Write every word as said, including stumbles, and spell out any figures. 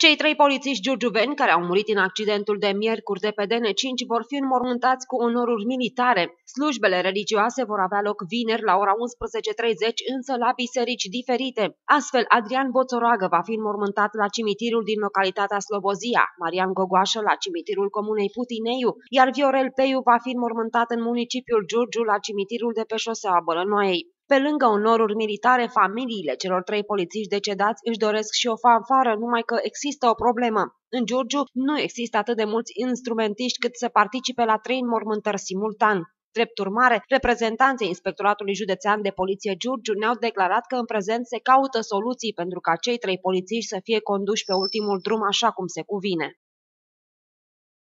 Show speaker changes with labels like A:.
A: Cei trei polițiști giurgiuveni care au murit în accidentul de miercuri de pe D N cinci vor fi înmormântați cu onoruri militare. Slujbele religioase vor avea loc vineri la ora unsprezece treizeci, însă la biserici diferite. Astfel, Adrian Boțoroagă va fi înmormântat la cimitirul din localitatea Slobozia, Marian Gogoașă la cimitirul comunei Putineiu, iar Viorel Peiu va fi înmormântat în municipiul Giurgiu la cimitirul de pe șoseaua Bălănoaiei. Pe lângă onoruri militare, familiile celor trei polițiști decedați își doresc și o fanfară, numai că există o problemă. În Giurgiu nu există atât de mulți instrumentiști cât să participe la trei înmormântări simultan. Drept urmare, reprezentanții Inspectoratului Județean de Poliție Giurgiu ne-au declarat că în prezent se caută soluții pentru ca cei trei polițiști să fie conduși pe ultimul drum așa cum se cuvine.